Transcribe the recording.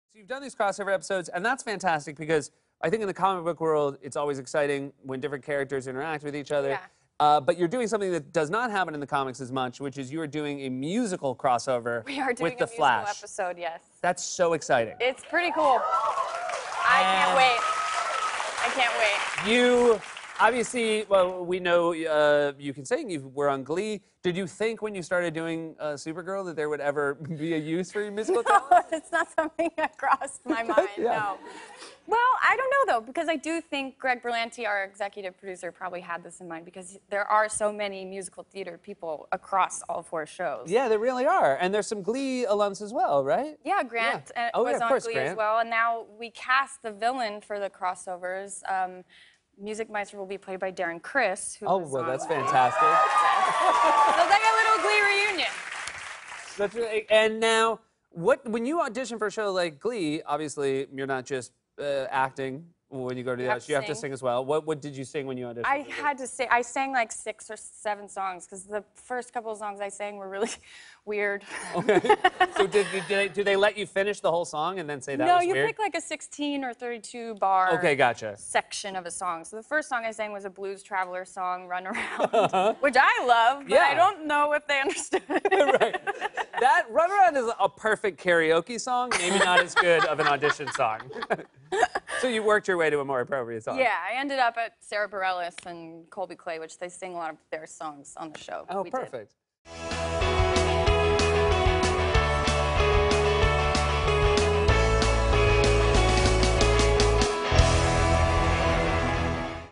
So you've done these crossover episodes, and that's fantastic because I think in the comic book world, it's always exciting when different characters interact with each other. Yeah. But you're doing something that does not happen in the comics as much, which is you are doing a musical crossover We are doing with The a musical Flash. episode, yes. That's so exciting. It's pretty cool. I can't wait. I can't wait. You, obviously, well, we know you can sing. You were on Glee. Did you think when you started doing Supergirl that there would ever be a use for your musical talent? No, it's not something that crossed my mind, Yeah. no. Well, I don't know, though, because I do think Greg Berlanti, our executive producer, probably had this in mind because there are so many musical theater people across all 4 shows. Yeah, there really are. And there's some Glee alums as well, right? Yeah, Grant Yeah. Oh, yeah, was of on course, Glee Grant. as well, and now we cast the villain for the crossovers. Music Meister will be played by Darren Criss, who Oh, was well, on that's Glee. fantastic. So it's like a little Glee reunion. That's really, and now, when you audition for a show like Glee, obviously, you're not just acting when you go to the You have audition. to You have to sing. sing as well. What did you sing when you auditioned? I had to say, I sang like 6 or 7 songs because the first couple of songs I sang were really weird. Okay. So do they let you finish the whole song and then say that No, was you weird? pick like a 16 or 32 bar Okay, gotcha. section of a song. So the first song I sang was a Blues Traveler song, Run Around, which I love, but Yeah. I don't know if they understood it. Right. That Run Around is a perfect karaoke song, maybe not as good of an audition song. So you worked your way to a more appropriate song. Yeah, I ended up at Sarah Bareilles and Colby Clay, which they sing a lot of their songs on the show. Oh, We did. perfect.